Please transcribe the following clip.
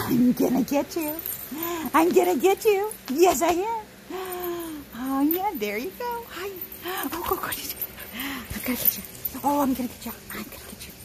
I'm gonna get you. I'm gonna get you. Yes, I am. Oh, yeah, there you go. Hi. Oh, go. I'm gonna get you. Oh, I'm gonna get you. I'm gonna get you.